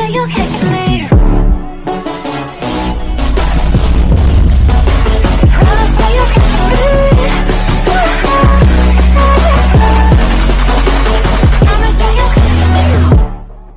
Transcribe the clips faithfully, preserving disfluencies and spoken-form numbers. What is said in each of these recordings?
you catch me. Promise that you'll catch me. Promise that you'll catch me.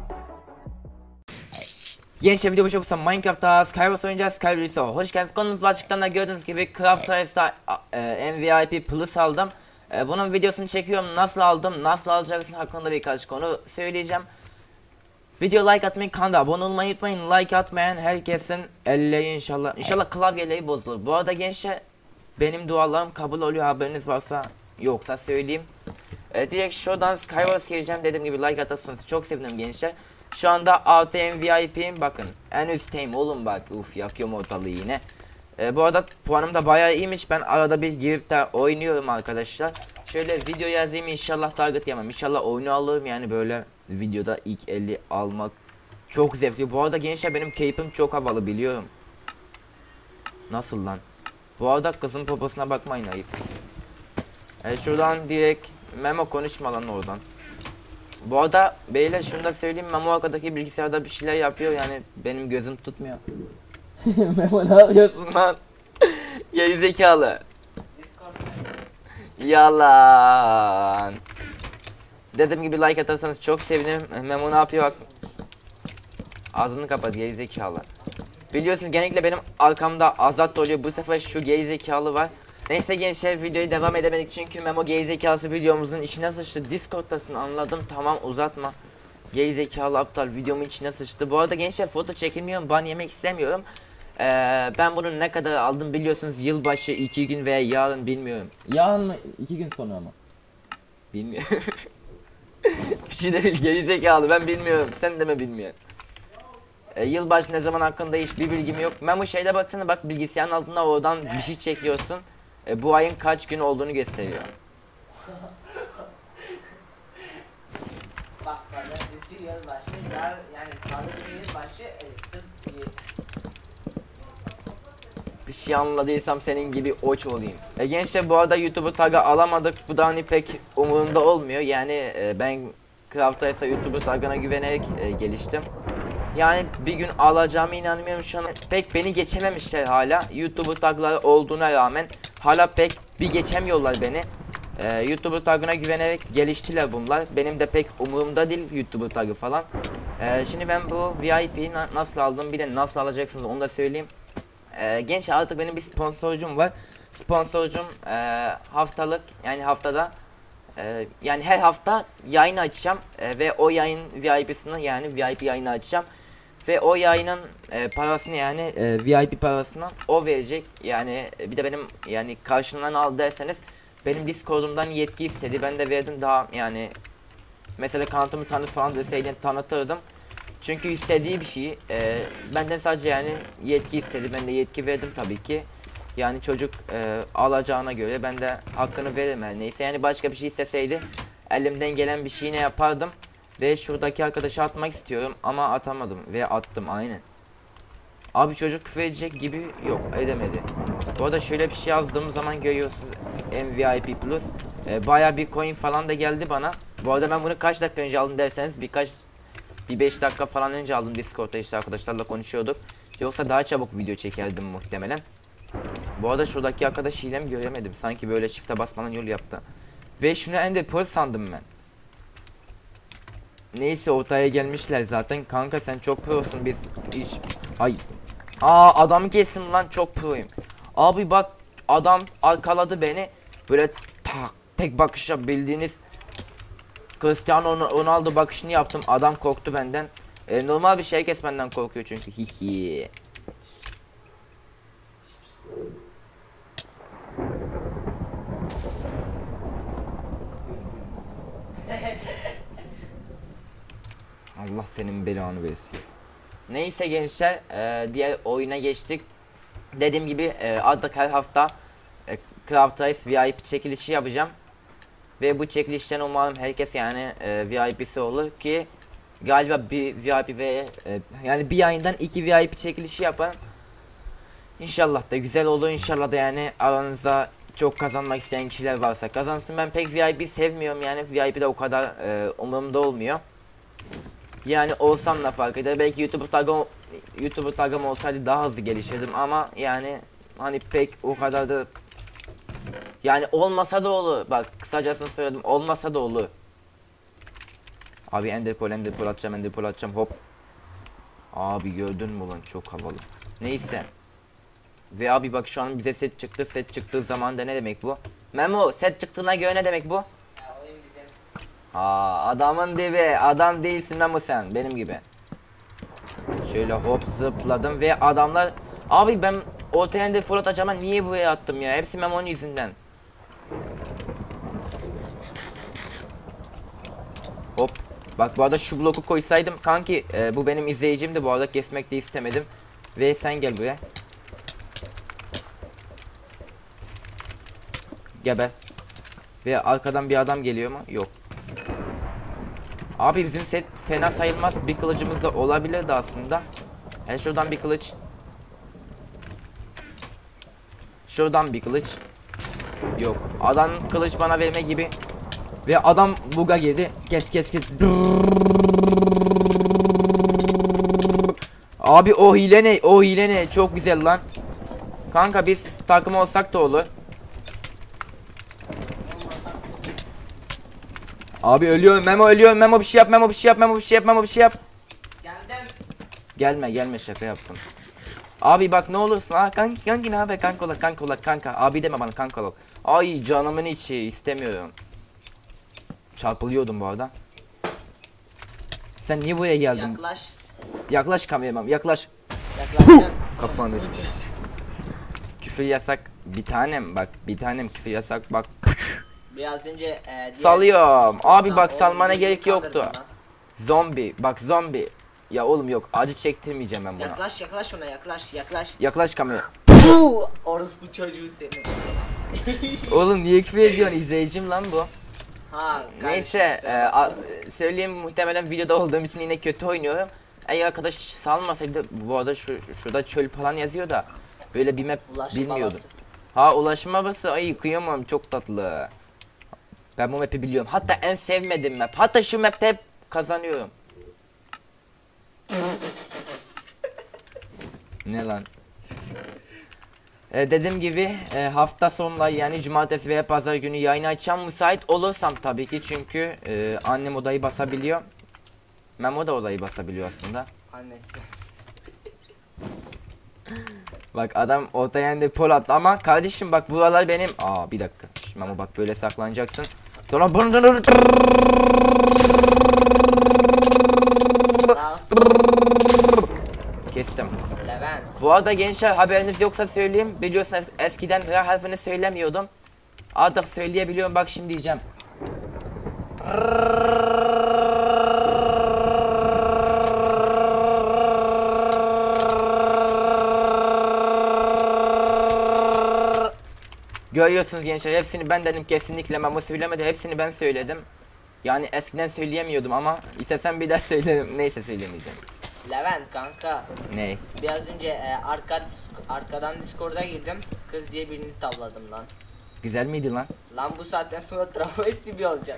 Gençler video başa Minecraft'ta Skywars oynayacağız. Skywars'a hoş geldiniz. Konumuz başlıktan da gördüğünüz gibi Craft'ta e, M V I P Plus aldım. E, bunun videosunu çekiyorum. Nasıl aldım, nasıl alacaksın hakkında birkaç konu söyleyeceğim. Video like atmayı, kanala abone olmayı unutmayın. Like atmayan herkesin elleri inşallah inşallah klavyeleri bozulur. Bu arada gençler benim dualarım kabul oluyor, haberiniz varsa, yoksa söyleyeyim. E, direkt şuradan Skywars gireceğim. Dediğim gibi like atarsanız çok sevinirim gençler. Şu anda altı M V I P'yim, bakın en üstteyim oğlum, bak uf yakıyorum ortalığı yine. Ee, bu arada puanım da bayağı iyiymiş, ben arada bir girip de oynuyorum arkadaşlar. Şöyle video yazayım, inşallah target yemem, inşallah oyunu alırım. Yani böyle videoda ilk elli almak çok zevkli. Bu arada gençler benim keyfim çok havalı, biliyorum. Nasıl lan? Bu arada kızın poposuna bakmayın, ayıp. Ee, şuradan direkt Memo konuşma lan oradan. Bu arada beyler şunu da söyleyeyim, Memo arkadaki bilgisayarda bir şeyler yapıyor, yani benim gözüm tutmuyor. Memo ne yapıyorsun lan? Gerizekalı. Yalan. Dediğim gibi like atarsanız çok sevinirim. Memo ne yapıyor bak. Ağzını kapat gerizekalı. Biliyorsunuz genellikle benim arkamda Azat oluyor, bu sefer şu gerizekalı var. Neyse gençler, videoyu devam edemedik çünkü Memo gerizekalısı videomuzun içine sıçtı. Discord'tasın, anladım, tamam uzatma. Gerizekalı aptal videomun içine sıçtı. Bu arada gençler foto çekilmiyorum, ban yemek istemiyorum. Ee, ben bunu ne kadar aldım biliyorsunuz, yılbaşı iki gün veya yarın bilmiyorum. Yarın mı iki gün sonra mı? Bilmiyorum. Bir şey de bil gerizekalı, ben bilmiyorum, sen de mi bilmiyorsun? Ee, yılbaşı ne zaman hakkında hiçbir bilgim yok. Memo şeyde baksana, bak bilgisayarın altında oradan bir şey çekiyorsun. E, bu ayın kaç gün olduğunu gösteriyor. Bak bana nesil yılbaşı yani sadece yılbaşı sırf bir şey anladıysam senin gibi oç olayım. E, gençler bu arada YouTube'u tag'a alamadık. Bu da hani pek umurumda olmuyor. Yani e, ben Craft'ta YouTube'u tag'ına güvenerek e, geliştim. Yani bir gün alacağımı inanmıyorum şu an. Pek beni geçememişler hala. YouTube'u tag'ları olduğuna rağmen hala pek bir geçemiyorlar beni. Ee, YouTube'u tag'ına güvenerek geliştiler bunlar. Benim de pek umurumda değil YouTube'u tag'ı falan. Ee, şimdi ben bu V I P'yi na nasıl aldım, bir de nasıl alacaksınız onu da söyleyeyim. Ee, genç artık benim bir sponsorcum var. Sponsorcum e, haftalık, yani haftada e, yani her hafta yayın açacağım e, ve o yayın V I P'sini, yani V I P yayını açacağım. Ve o yayının e, parasını, yani e, V I P parasını o verecek. Yani e, bir de benim, yani karşılığından al derseniz benim Discord'umdan yetki istedi, ben de verdim. Daha yani mesela kanatımı tanıt falan deseydin tanıtırdım. Çünkü istediği bir şey e, benden sadece yani yetki istedi, ben de yetki verdim tabii ki. Yani çocuk e, alacağına göre ben de hakkını veririm her neyse. Yani başka bir şey isteseydi elimden gelen bir şey ne yapardım. Ve şuradaki arkadaşı atmak istiyorum ama atamadım ve attım aynen. Abi çocuk küfür edecek gibi, yok edemedi. Bu arada şöyle bir şey yazdığım zaman görüyorsunuz, M V I P Plus e, baya bir coin falan da geldi bana. Bu arada ben bunu kaç dakika önce aldım derseniz, birkaç bir beş dakika falan önce aldım. Discord'da işte arkadaşlarla konuşuyorduk. Yoksa daha çabuk video çekerdim muhtemelen. Bu arada şuradaki arkadaş hilemi göremedim, sanki böyle çifte basmadan yol yaptı. Ve şunu Ender Pearl sandım ben. Neyse ortaya gelmişler zaten. Kanka sen çok prosun, biz iş. Ay. Aa adamı kestim lan, çok proyum. Abi bak adam arkaladı beni. Böyle tak tek bakışla, bildiğiniz Cristiano Ronaldo bakışını yaptım. Adam korktu benden. E, normal bir şey, kes benden korkuyor çünkü. Hihi. Allah senin belanı versin. Neyse gençler, e, diğer oyuna geçtik. Dediğim gibi e, artık her hafta e, Craft Race V I P çekilişi yapacağım. Ve bu çekilişten umarım herkes yani e, V I P'si olur ki galiba bir V I P ve e, yani bir ayından iki V I P çekilişi yaparım. İnşallah da güzel olur, inşallah da yani aranızda çok kazanmak isteyen kişiler varsa kazansın. Ben pek V I P sevmiyorum, yani V I P'de o kadar e, umurumda olmuyor. Yani olsam da fark eder. Belki YouTube tagım YouTube tagım olsaydı daha hızlı gelişirdim ama yani hani pek o kadar da yani olmasa da olur. Bak kısacasını söyledim. Olmasa da olur. Abi ender pearl ender pearl atacağım ender pearl atacağım hop. Abi gördün mü lan çok havalı. Neyse. Ve abi bak şu an bize set çıktı. Set çıktığı zaman da ne demek bu? Memo set çıktığına göre ne demek bu? Ya oyun bizim. Aa adamın dibi. Adam değilsin Memo sen benim gibi. Şöyle hop zıpladım ve adamlar abi ben ortaya ender pearl atacağıma niye buraya attım ya? Hepsi Memo'nun yüzünden. Hop. Bak bu arada şu bloku koysaydım kanki e, bu benim izleyicimdi bu arada kesmek de istemedim. Ve sen gel buraya. Geber. Ve arkadan bir adam geliyor mu? Yok. Abi bizim set fena sayılmaz. Bir kılıcımız da olabilirdi aslında. E şuradan bir kılıç. Şuradan bir kılıç. Yok. Adam kılıç bana verme gibi. Ve adam buga girdi. Kes kes kes. Abi o hile ne? O hile ne? Çok güzel lan. Kanka biz takım olsak da olur. Abi ölüyorum Memo ölüyorum Memo bir şey yap Memo bir şey yap Memo bir şey yap Memo bir şey yap. Geldim. Gelme gelme şaka yaptım. Abi bak ne olursun ha kanki kanki ne haber kanka ola kanka ola kanka abi deme bana kanka ola. Ay canımın içi istemiyorum. Çarpılıyordum bu arada. Sen niye buraya geldin? Yaklaş. Yaklaş kameramam yaklaş. Yaklaştım. Kafanı. Küfür yasak bir tanem bak bir tanem küfür yasak bak. Biraz önce e, diğer- Salıyorum. Abi bak Oğlum, salmana beni gerek kandırdın yoktu. lan. Zombi bak zombi. Ya oğlum yok acı çektirmeyeceğim ben buna. Yaklaş yaklaş ona yaklaş yaklaş. Yaklaş kamera. Puh! Orospu çocuğu senin. Oğlum niye küfür ediyorsun izleyicim lan bu. Ha. Neyse kardeşim, e, a- söyleyeyim muhtemelen videoda olduğum için yine kötü oynuyorum. Eğer arkadaş salmasaydı bu arada şu, şu- şurada çöl falan yazıyor da böyle bir map Ulaşım bilmiyordum. babası. Ha ulaşma babası ay kıyamam çok tatlı. Ben bu map'i biliyorum. Hatta en sevmediğim map. Hatta şu map'te hep kazanıyorum. Ne lan? Ee, dediğim gibi e, hafta sonları yani cumartesi veya pazar günü yayın açacağım müsait olursam tabii ki çünkü e, annem odayı basabiliyor. Memo da odayı basabiliyor aslında. Annesi. Bak adam ortaya indi pol attı ama kardeşim bak buralar benim. Aa bir dakika. Şş, Memo bak böyle saklanacaksın. Sonra Sağ ol. kestim. Levent. Bu arada gençler haberiniz yoksa söyleyeyim. Biliyorsunuz eskiden R harfini söylemiyordum. Artık söyleyebiliyorum bak şimdi diyeceğim. Görüyorsunuz gençler hepsini ben dedim kesinlikle Memo söylemedi hepsini ben söyledim. Yani eskiden söyleyemiyordum ama istesem bir daha söylerim neyse söylemeyeceğim. Levent kanka. Ne? Biraz önce e, arka arkadan Discord'a girdim. Kız diye birini tavladım lan. Güzel miydi lan? Lan bu saatten sonra travesti bir olacak.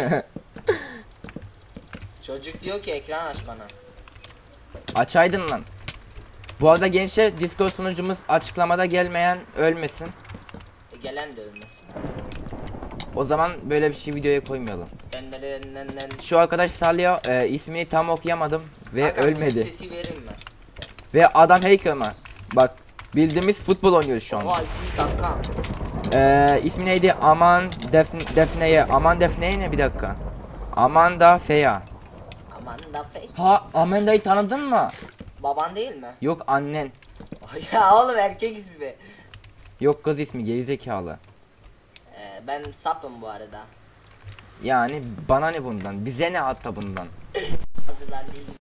Çocuk diyor ki ekran aç bana. Açaydın lan. Bu arada gençler Discord sunucumuz açıklamada gelmeyen ölmesin. E, gelen de ölmesin. O zaman böyle bir şey videoya koymayalım. Denderinden. Şu arkadaş Salya e, ismini tam okuyamadım ve ölmedi. Sesi verin mi? Ve adam hacker mı? Bak bildiğimiz futbol oynuyoruz şu an. Oha ismi kanka. E, ismi neydi? Aman Defne, Defne'ye. Aman Defne'ye ne bir dakika. Amanda Feya. Aman da fake. Ha Amanda'yı tanıdın mı? Baban değil mi? Yok annen. Ya oğlum erkek ismi. Yok kız ismi gerizekalı. Ee, ben sapım bu arada. Yani bana ne bundan? Bize ne hatta bundan? Hazırlan değil.